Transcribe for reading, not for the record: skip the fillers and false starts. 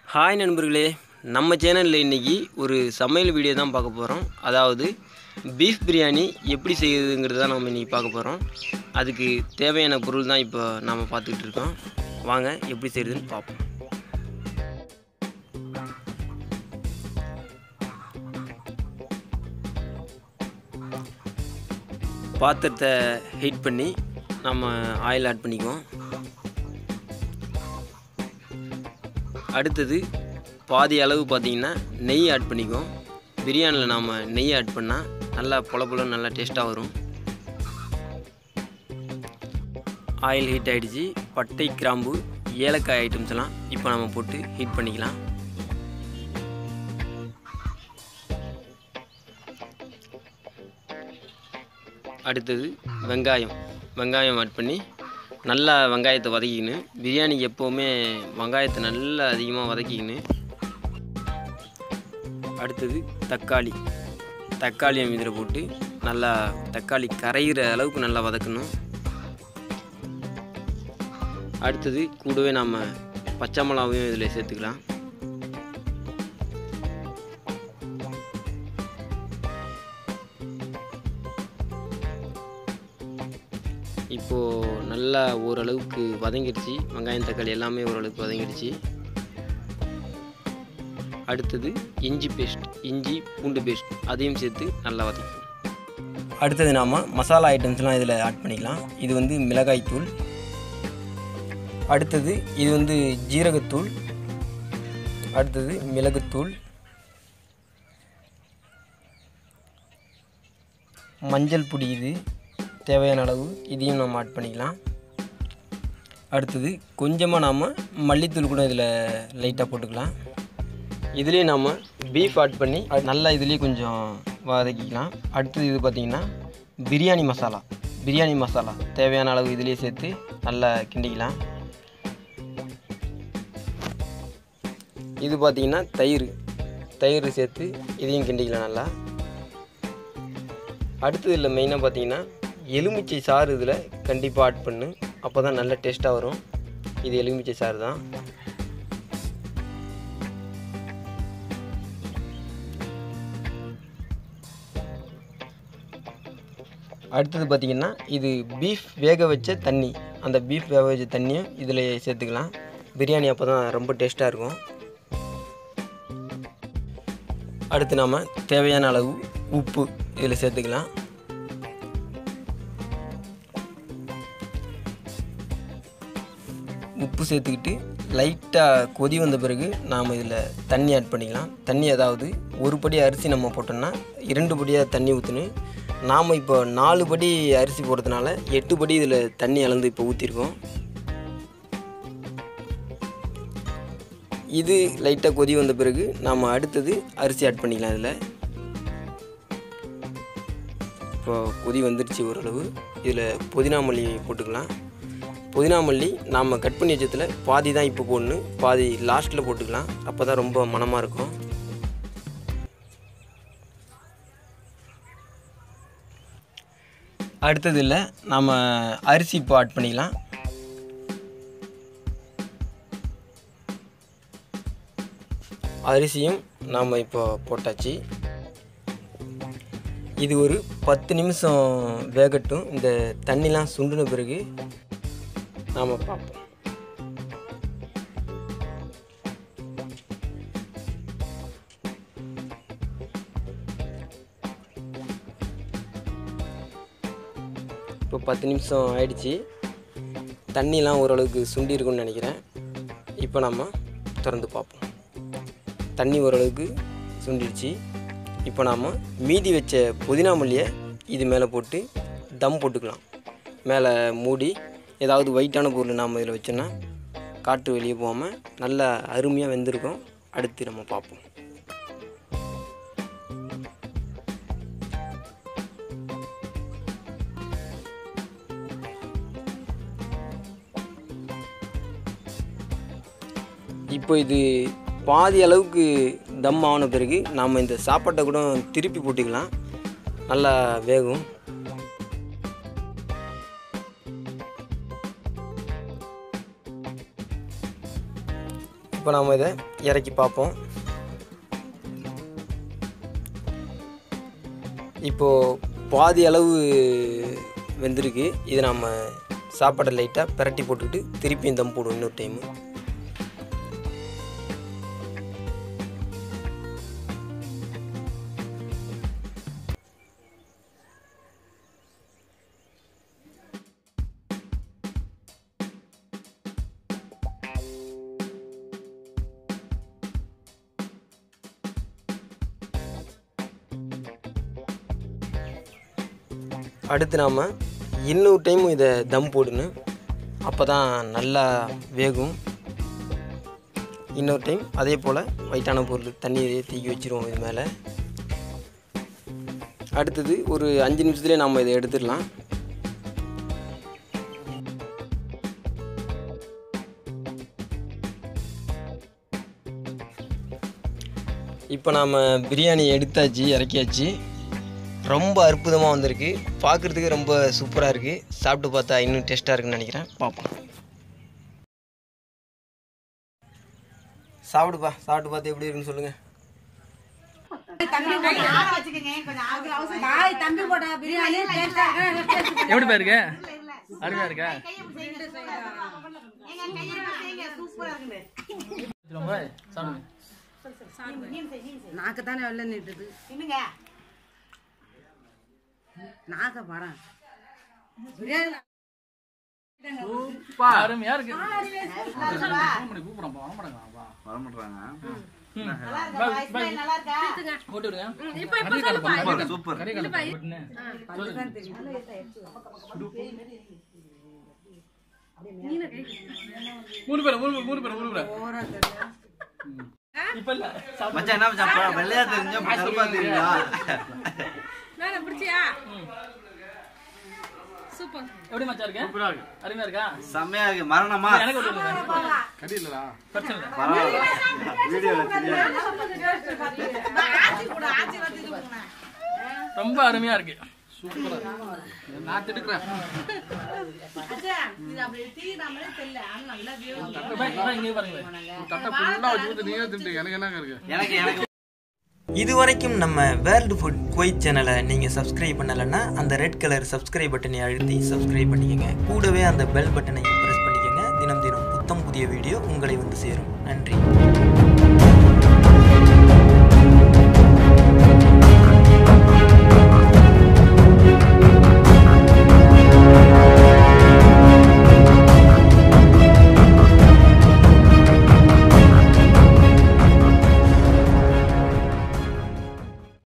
Hi நண்பர்களே, நம்ம சேனலில் இன்றைக்கி ஒரு சமையல் வீடியோ தான் பார்க்க போகிறோம். அதாவது பீஃப் பிரியாணி எப்படி செய்யுதுங்கிறது தான் நம்ம இன்றைக்கி பார்க்க போகிறோம். அதுக்கு தேவையான பொருள் தான் இப்போ நாம் பார்த்துக்கிட்டு இருக்கோம். வாங்க எப்படி செய்கிறதுன்னு பார்ப்போம். பாத்திரத்தை ஹீட் பண்ணி நம்ம ஆயில் ஆட் பண்ணிக்குவோம். அடுத்தது பாதி அளவு பார்த்திங்கன்னா நெய் ஆட் பண்ணிக்குவோம். பிரியாணியில் நாம் நெய் ஆட் பண்ணால் நல்லா பொல நல்லா டேஸ்ட்டாக வரும். ஆயில் ஹீட் ஆகிடுச்சு. பட்டை, கிராம்பு, ஏலக்காய் ஐட்டம்ஸ்லாம் இப்போ நம்ம போட்டு ஹீட் பண்ணிக்கலாம். அடுத்தது வெங்காயம் ஆட் பண்ணி நல்லா வெங்காயத்தை வதக்கிக்கணும். பிரியாணிக்கு எப்போவுமே வெங்காயத்தை நல்லா அதிகமாக வதக்கிக்கணும். அடுத்தது தக்காளியை இதில் போட்டு நல்லா தக்காளி கரைகிற அளவுக்கு நல்லா வதக்கணும். அடுத்தது கூடவே நாம் பச்சை மிளகாவையும் இதில் சேர்த்துக்கலாம். இப்போது நல்லா ஓரளவுக்கு வதங்கிடுச்சு. வெங்காயம், தக்காளி எல்லாமே ஓரளவுக்கு வதங்கிடுச்சு. அடுத்தது இஞ்சி பூண்டு பேஸ்ட் அதையும் சேர்த்து நல்லா வதக்கிக்கும். அடுத்தது நாம் மசாலா ஐட்டம்ஸ்லாம் இதில் ஆட் பண்ணிக்கலாம். இது வந்து மிளகாய்த்தூள், அடுத்தது இது வந்து ஜீரகத்தூள், அடுத்தது மிளகுத்தூள், மஞ்சள் பொடி, இது தேவையான அளவு இதையும் நம்ம ஆட் பண்ணிக்கலாம். அடுத்தது கொஞ்சமாக நாம் மல்லித்தூள் கூட இதில் லைட்டாக போட்டுக்கலாம். இதுலேயே நாம் பீஃப் ஆட் பண்ணி நல்லா இதுலேயே கொஞ்சம் வதக்கிக்கலாம். அடுத்தது இது பார்த்திங்கன்னா பிரியாணி மசாலா தேவையான அளவு இதுலேயே சேர்த்து நல்லா கிண்டிக்கலாம். இது பார்த்திங்கன்னா தயிர் சேர்த்து இதையும் கிண்டிக்கலாம் நல்லா. அடுத்தது இல்லை மெயினாக பார்த்திங்கன்னா எலுமிச்சை சாறு இதில் கண்டிப்பாக ஆட் பண்ணு, அப்போ தான் நல்ல டேஸ்ட்டாக வரும். இது எலுமிச்சை சாறு தான். அடுத்தது பார்த்திங்கன்னா இது பீஃப் வேக வச்ச தண்ணி, அந்த பீஃப் வேக வச்ச தண்ணியும் இதில் சேர்த்துக்கலாம். பிரியாணி அப்போ தான் ரொம்ப டேஸ்ட்டாக இருக்கும். அடுத்து நாம் தேவையான அளவு உப்பு இதில் சேர்த்துக்கலாம். உப்பு சேர்த்துக்கிட்டு லைட்டாக கொதி வந்த பிறகு நாம் இதில் தண்ணி ஆட் பண்ணிக்கலாம். தண்ணி அதாவது ஒரு படி அரிசி நம்ம போட்டோம்னா 2 படியாக தண்ணி ஊற்றணும். நாம் இப்போ 4 படி அரிசி போடுறதுனால 8 படி இதில் தண்ணி அளந்து இப்போ ஊற்றிருக்கோம். இது லைட்டாக கொதி வந்த பிறகு நாம் அடுத்தது அரிசி ஆட் பண்ணிக்கலாம். இதில் இப்போ கொதி வந்துடுச்சு ஓரளவு. இதில் புதினா மல்லி போட்டுக்கலாம். புதினா மல்லி நாம் கட் பண்ணி வச்சதில் பாதி தான் இப்போ போடணும், பாதி லாஸ்ட்டில் போட்டுக்கலாம். அப்போ தான் ரொம்ப மணமாக இருக்கும். அடுத்தது இல்லை நாம் அரிசி இப்போ ஆட் பண்ணிக்கலாம். அரிசியும் நாம் இப்போ போட்டாச்சு. இது ஒரு 10 நிமிஷம் வேகட்டும். இந்த தண்ணிலாம் சுண்டின பிறகு நாம் பார்ப்போம். இப்போ 10 நிமிஷம் ஆயிடுச்சு. தண்ணிலாம் ஓரளவுக்கு சுண்டி இருக்குன்னு நினைக்கிறேன். இப்போ நம்ம திறந்து பார்ப்போம். தண்ணி ஓரளவுக்கு சுண்டிடுச்சு. இப்போ நாம் மீதி வச்ச புதினா மல்லியை இது மேலே போட்டு தம் போட்டுக்கலாம். மேலே மூடி ஏதாவது ஒயிட்டான பொருள் நாம் இதில் வச்சோன்னா காற்று வெளியே போகாமல் நல்லா அருமையாக வெந்திருக்கும். அடுத்து நம்ம பார்ப்போம். இப்போ இது பாதி அளவுக்கு தம் ஆன பிறகு நாம் இந்த சாப்பாட்டை கூட திருப்பி போட்டுக்கலாம். நல்லா வேகும். இப்போ நாம் இதை இறக்கி பார்ப்போம். இப்போது பாதி அளவு வெந்திருக்கு. இதை நம்ம சாப்பாடை லைட்டாக பிரட்டி போட்டுக்கிட்டு திருப்பியும் தம் போடுவோம் இன்னொரு டைமு. அடுத்து நாம் இன்னொரு டைம் இதை தம் போடணும். அப்போ தான் நல்லா வேகும். இன்னொரு டைம் அதே போல் ஒயிட்டான பொருள் தண்ணியை தூக்கி வச்சுருவோம் இது மேலே. அடுத்தது ஒரு 5 நிமிஷத்துலேயே நம்ம இதை எடுத்துடலாம். இப்போ நாம் பிரியாணி எடுத்தாச்சு, இறக்கியாச்சு. ரொம்ப அற்புதமாக வந்திருக்கு. பார்க்குறதுக்கு ரொம்ப சூப்பராக இருக்குது. சாப்பிட்டு பார்த்தா இன்னும் டேஸ்ட்டாக இருக்குன்னு நினைக்கிறேன். பார்ப்போம். சாப்பிட்டு பார்த்து எப்படி இருக்குன்னு சொல்லுங்கள். எப்படி இருக்கு? அருமையா இருக்கா? நாக்கு தானே வெள்ள நிட்டுது. நாக்க பாறேன். அருமையா இருக்கு. எப்படி மச்சா இருக்கு? சூப்பரா இருக்கு. அருமையா இருக்கா? செமையா இருக்கு. மரணமா எனக்கு கடி இல்லடா. பிரச்சனை இல்ல. பரவாயில்லை. வீடியோல தெரியும். ரொம்ப அருமையா இருக்கு. சூப்பரா இருக்கு. நான் திடுக்குறேன். அச்சா இது அப்படியே டீ நாமளே தெல்ல ஆனா நல்லா வேணும். இங்க பாருங்க. தட்ட ஃபுல்லா வச்சிட்டு நீயே திட்டு. எனக்கு என்னங்க இருக்கு? எனக்கு இதுவரைக்கும் நம்ம வேர்ல்டு ஃபுட் குவைத் சேனலை நீங்கள் சப்ஸ்கிரைப் பண்ணலைன்னா அந்த ரெட் கலர் சப்ஸ்கிரைப் பட்டனை அழுத்தி சப்ஸ்கிரைப் பண்ணிக்கோங்க. கூடவே அந்த பெல் பட்டனை ப்ரெஸ் பண்ணிக்கோங்க. தினம் தினம் புத்தம் புதிய வீடியோ உங்களை வந்து சேரும். நன்றி.